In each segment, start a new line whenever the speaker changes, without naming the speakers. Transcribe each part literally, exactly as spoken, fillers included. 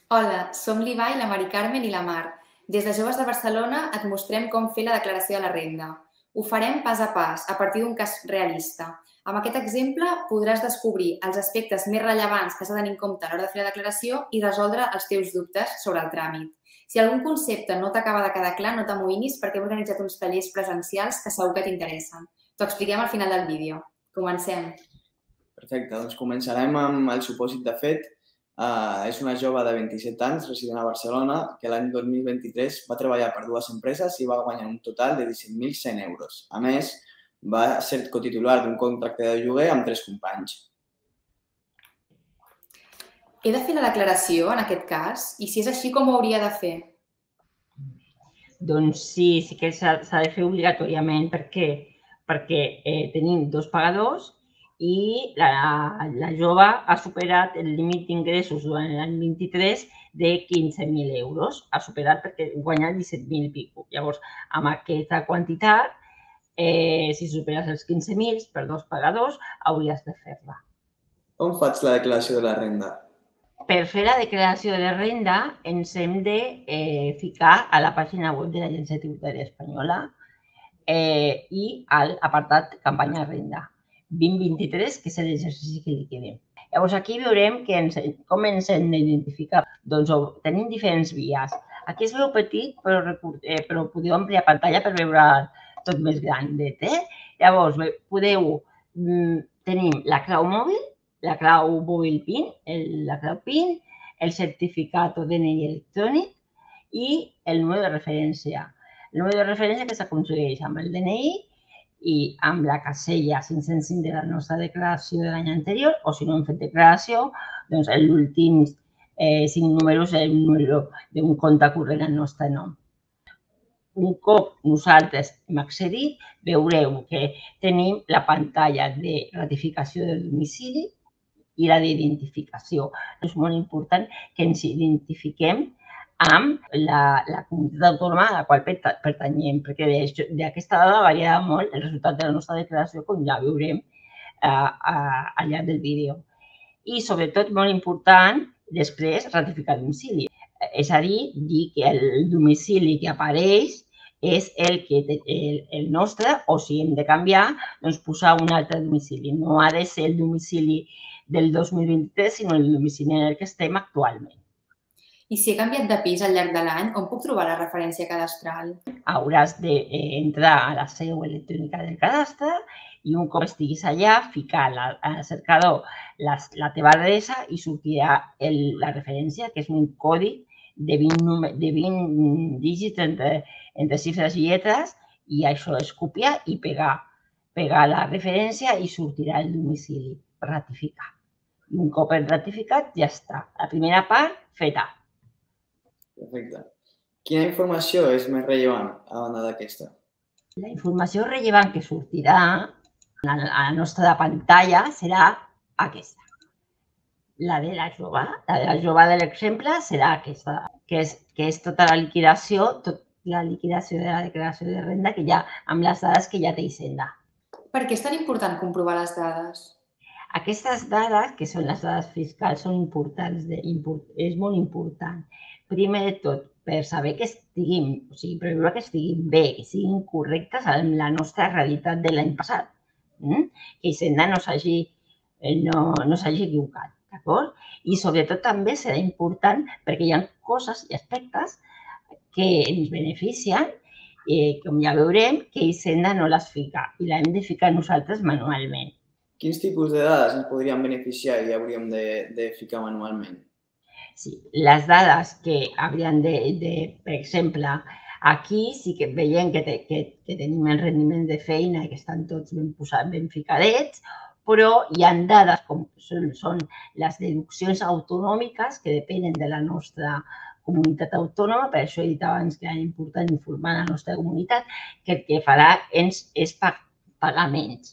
Hola, som l'Iva, la Mari Carmen i la Mar. Des de Joves de Barcelona et mostrem com fer la declaració de la renda. Ho farem pas a pas, a partir d'un cas realista. Amb aquest exemple podràs descobrir els aspectes més rellevants que s'ha de tenir en compte a l'hora de fer la declaració i resoldre els teus dubtes sobre el tràmit. Si algun concepte no t'acaba de quedar clar, no t'amoïnis perquè hem organitzat uns tallers presencials que segur que t'interessen. T'ho expliquem al final del vídeo. Comencem.
Perfecte, doncs començarem amb el supòsit de fet. Uh, és una jove de vint-i-set anys, resident a Barcelona, que l'any dos mil vint-i-tres va treballar per dues empreses i va guanyar un total de disset mil cent euros. A més, va ser cotitular d'un contracte de lloguer amb tres companys.
He de fer la declaració en aquest cas? I si és així, com ho hauria de fer?
Doncs sí, sí que s'ha de fer obligatòriament. Per què? Perquè eh, tenim dos pagadors i la, la jove ha superat el límit d'ingressos durant l'any vint-i-tres de quinze mil euros. Ha superat perquè guanya disset mil i pico. Llavors, amb aquesta quantitat, eh, si superes els quinze mil per dos pagadors, hauries de fer-la.
On faig la declaració de la renda?
Per fer la declaració de la renda ens hem de eh, ficar a la pàgina web de l'Agència Tributària Espanyola eh, i a l'apartat campanya renda vint vint-i-tres, que és l'exercici que liquidem. Llavors, aquí veurem que ens, com ens hem d'identificar. Doncs tenim diferents vies. Aquí es veu petit, però, eh, però podeu ampliar pantalla per veure tot més grandet. Eh? Llavors, podeu, mm, tenim la clau mòbil, la clau mòbil PIN, el, la clau PIN, el certificat o D N I electrònic i el número de referència. El número de referència que s'aconsegueix amb el D N I i amb la casella cinc-cents cinc de la nostra declaració de l'any anterior, o si no hem fet declaració, doncs l'últim eh, cinc números és el número d'un compte corrent al nostre nom. Un cop nosaltres hem accedit, veureu que tenim la pantalla de ratificació de domicili i la d'identificació. És molt important que ens identifiquem amb la, la comunitat autònoma a la qual pertanyem, perquè d'aquesta dada varia molt el resultat de la nostra declaració, com ja veurem eh, al llarg del vídeo. I, sobretot, molt important, després, ratificar domicili. És a dir, dir que el domicili que apareix és el, que, el, el nostre, o si hem de canviar, doncs posar un altre domicili. No ha de ser el domicili del dos mil vint-i-tres, sinó el domicili en el que estem actualment.
I si he canviat de pis al llarg de l'any, on puc trobar la referència cadastral?
Hauràs d'entrar a la seu electrònica del cadastre i un cop estiguis allà, ficar al cercador la, la teva adreça i sortirà el, la referència, que és un codi de vint, de vint dígits entre, entre xifres i lletres, i això és copiar i pegar, pegar la referència i sortirà el domicili per ratificar. I un cop ratificat, ja està. La primera part, feta.
Perfecte. Quina informació és més rellevant a banda d'aquesta?
La informació rellevant que sortirà a la nostra pantalla serà aquesta. La de la jove, la de la jove de l'exemple serà aquesta, que és, que és tota la liquidació, tota la liquidació de la declaració de renda que ja, amb les dades que ja té Hisenda.
Per què és tan important comprovar les dades?
Aquestes dades, que són les dades fiscals, són importants, de, import, és molt important. Primer de tot, per saber que estiguin, o sigui, per veure que estiguin bé, que siguin correctes amb la nostra realitat de l'any passat. Mm? Que Hisenda no s'hagi no, no s'hagi equivocat, d'acord? I sobretot també serà important perquè hi ha coses i aspectes que ens beneficien, eh, com ja veurem, que Hisenda no les fica i l'hem de ficar nosaltres manualment.
Quins tipus de dades ens podrien beneficiar i hauríem de, de ficar manualment?
Sí, les dades que haurien de, de, per exemple, aquí sí que veiem que, te, que, que tenim el rendiment de feina i que estan tots ben posats, ben ficadets, però hi ha dades com són, són les deduccions autonòmiques que depenen de la nostra comunitat autònoma, per això he dit abans que era important informar la nostra comunitat, que el que farà és, és pagar menys.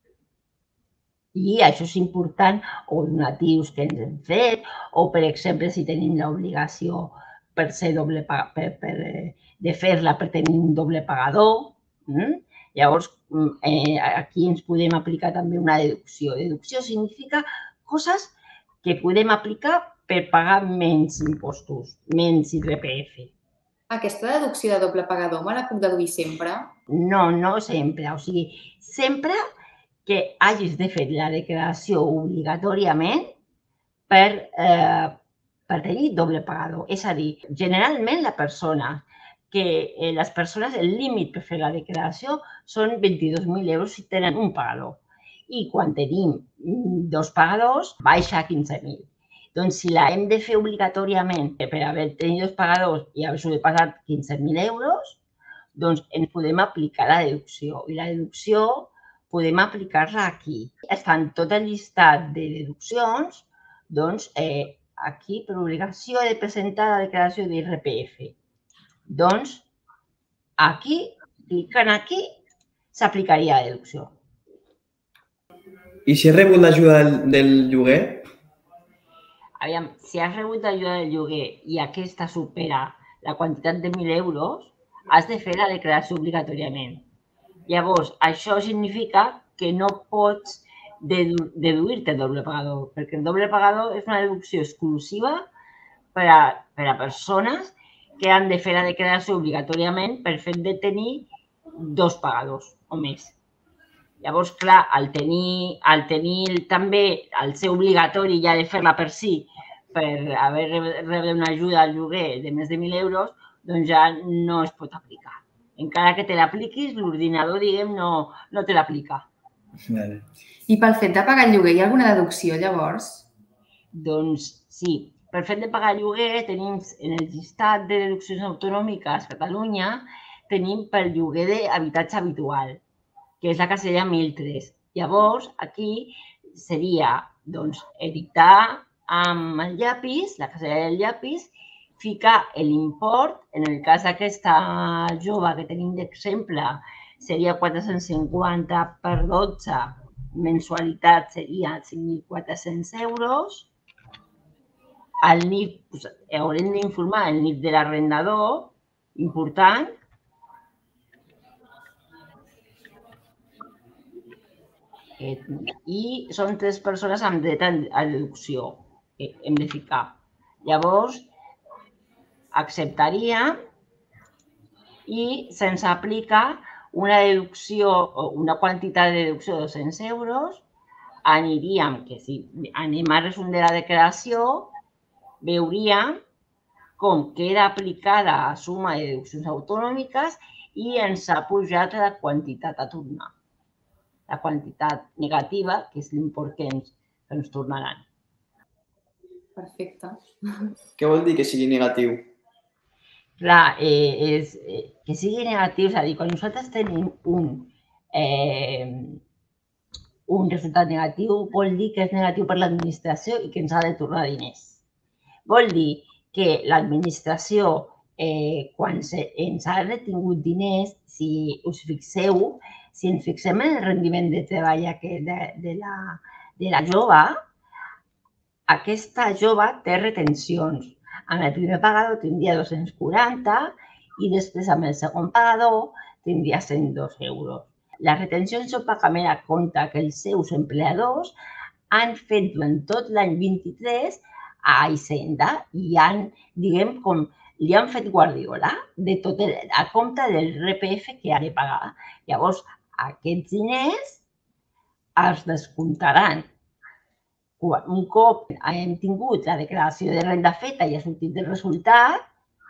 I això és important, o donatius que ens hem fet, o, per exemple, si tenim l'obligació per ser doble per, per, de fer-la per tenir un doble pagador. Mm? Llavors, eh, aquí ens podem aplicar també una deducció. Deducció significa coses que podem aplicar per pagar menys impostos, menys I R P F.
Aquesta deducció de doble pagador me la puc deduir sempre?
No, no sempre. O sigui, sempre que hagis de fer la declaració obligatòriament per, eh, per tenir doble pagador. És a dir, generalment la persona que eh, les persones, el límit per fer la declaració són vint-i-dos mil euros si tenen un pagador. I quan tenim dos pagadors, baixa a quinze mil. Doncs si la hem de fer obligatòriament per haver tenit dos pagadors i haver sobrepassat quinze mil euros, doncs ens podem aplicar la deducció. I la deducció podem aplicar-la aquí. Està en tot el llistat de deduccions, doncs eh, aquí per obligació he de presentar la declaració d'I R P F. Doncs aquí, clicant aquí, s'aplicaria la deducció.
I si he rebut l'ajuda del, del lloguer?
Aviam, si has rebut l'ajuda del lloguer i aquesta supera la quantitat de mil euros, has de fer la declaració obligatòriament. Llavors, això significa que no pots dedu deduir-te doble pagador, perquè el doble pagador és una deducció exclusiva per a, per a persones que han de fer la declaració obligatòriament per fet de tenir dos pagadors o més. Llavors, clar, al tenir, al tenir també el ser obligatori ja de fer-la per si, per haver rebut una ajuda al lloguer de més de mil euros, doncs ja no es pot aplicar. Encara que te l'apliquis, l'ordinador, diguem, no, no te l'aplica.
Vale.
I pel fet de pagar el lloguer hi ha alguna deducció, llavors?
Doncs sí, per fet de pagar el lloguer tenim en el llistat de deduccions autonòmiques a Catalunya, tenim pel lloguer d'habitatge habitual, que és la casella mil tres. Llavors, aquí seria doncs, editar amb el llapis, la casella del llapis, ficar l'import, en el cas d'aquesta jove que tenim d'exemple, seria quatre-cents cinquanta per dotze, mensualitat seria cinc mil quatre-cents euros. El N I F, doncs, haurem d'informar el N I F de l'arrendador, important. I són tres persones amb dret a deducció que hem de ficar. Llavors, acceptaria i se'ns aplica una deducció o una quantitat de deducció de dos-cents euros. Aniríem, que si anem a resum de la declaració, veuríem com queda aplicada a suma de deduccions autonòmiques i ens ha pujat la quantitat a tornar. La quantitat negativa, que és l'import que ens, que ens tornaran.
Perfecte.
Què vol dir que sigui negatiu?
Clar, eh, és, eh, que sigui negatiu, és a dir, quan nosaltres tenim un, eh, un resultat negatiu, vol dir que és negatiu per l'administració i que ens ha de tornar diners. Vol dir que l'administració, eh, quan se, ens ha retingut diners, si us fixeu, si ens fixem en el rendiment de treball de, de, la, de la jove, aquesta jove té retencions. Amb el primer pagador tindria dos-cents quaranta i després amb el segon pagador tindria cent dos euros. Les retencions són pagament a compte que els seus empleadors han fet durant tot l'any vint-i-tres a Hisenda i han, diguem, com li han fet guardiola de tot el, a compte del R P F que ha de pagar. Llavors, aquests diners es descomptaran. Un cop hem tingut la declaració de renda feta i ha sortit el resultat,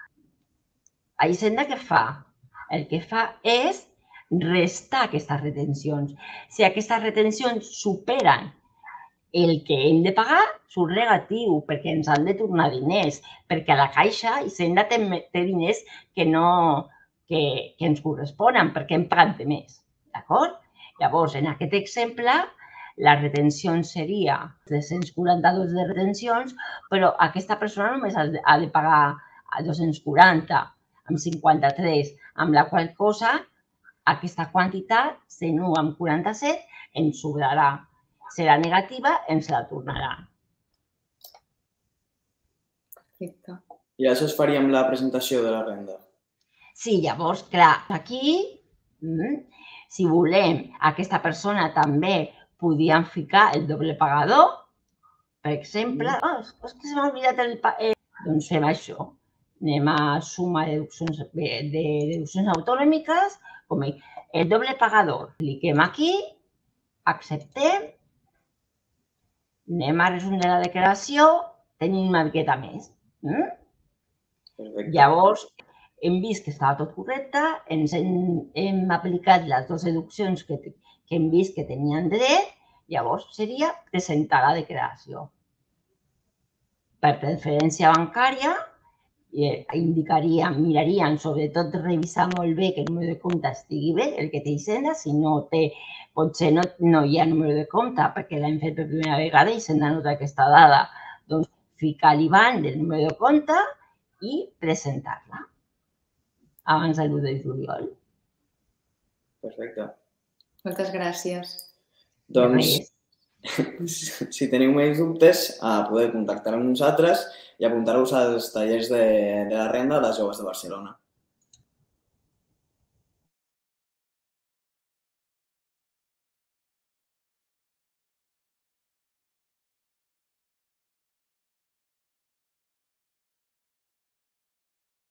a Hisenda què fa? El que fa és restar aquestes retencions. Si aquestes retencions superen el que hem de pagar, surt negatiu, perquè ens han de tornar diners, perquè a la caixa Hisenda té, té diners que, no, que, que ens corresponen, perquè hem pagat de més. D'acord? Llavors, en aquest exemple, la retenció seria tres-cents quaranta-dos de retencions, però aquesta persona només ha de pagar dos-cents quaranta amb cinquanta-tres, amb la qual cosa aquesta quantitat, cent u amb quaranta-set, ens sobrarà. Serà negativa, ens la tornarà.
Perfecte.
I això es faria amb la presentació de la renda?
Sí, llavors, clar, aquí, si volem, aquesta persona també podíem ficar el doble pagador Per exemple, oh, és que se m'ha oblidat el... Eh, doncs fem això. Anem a suma de deduccions, de, de deduccions autonòmiques, com el doble pagador. Cliquem aquí, acceptem, anem a resum de la declaració, tenim una miqueta més. Mm?
Perfecte.
Llavors, hem vist que estava tot correcte, ens hem, hem aplicat les dues deduccions que, que hem vist que tenien dret, llavors seria presentar la declaració. Per transferència bancària, indicaríem, miraríem, sobretot revisar molt bé que el número de compte estigui bé, el que té Hisenda, si no té, potser no, no hi ha número de compte perquè l'hem fet per primera vegada i s'han de notar aquesta dada, doncs ficar l'I B A N del número de compte i presentar-la abans de l'u de juliol.
Perfecte.
Moltes gràcies.
Doncs, si teniu més dubtes, podeu contactar amb nosaltres i apuntar-vos als tallers de, de la renda de joves de Barcelona.